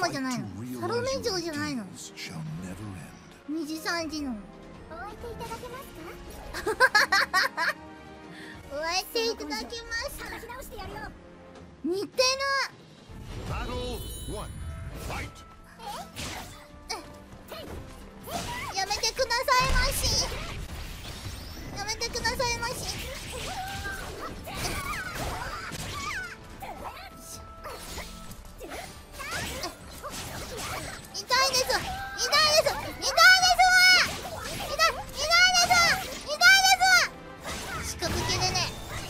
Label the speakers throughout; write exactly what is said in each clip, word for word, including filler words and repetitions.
Speaker 1: じゃないの？サロメ城じゃないの？にじさんじの。
Speaker 2: お相手いただけますか？
Speaker 1: お相手いただけますか？
Speaker 2: 話し直してやるよ。
Speaker 1: 似てる。やめてくださいまし。やめてくださいまし。痛いです。痛いです。痛いですわ。痛い、痛いです。痛いです。しかぶけでね。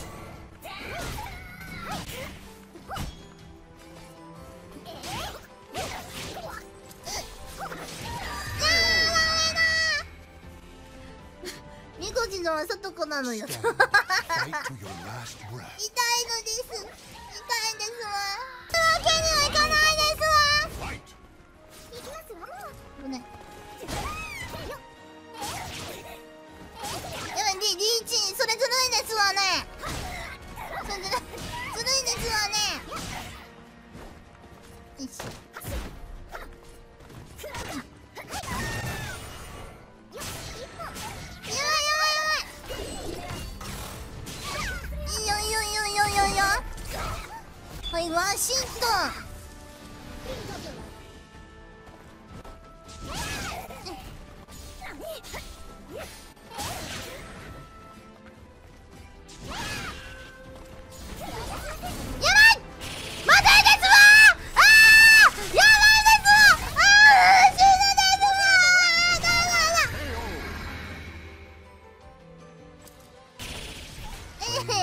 Speaker 1: みこじのは外子なのよ。痛いのです。痛いんですわ。そういうわけにはいかないですわ。
Speaker 2: 行きますわ。
Speaker 1: ごめん。やばい、リリーチ、それずるいですわね。それずるずるいですわね。よし。はい、ワシントン。やばい、まずいですわ。ああ、やばいですわ。ああ、死ぬですわ。ああ、えへ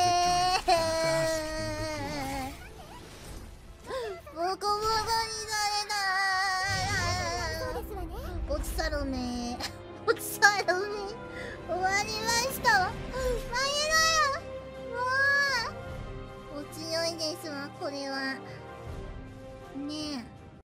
Speaker 1: ボコボコにされた。落ちサロメ、落ちサロメ、終わりましたわ。負けろよ。もうお強いですわ、これはねえ。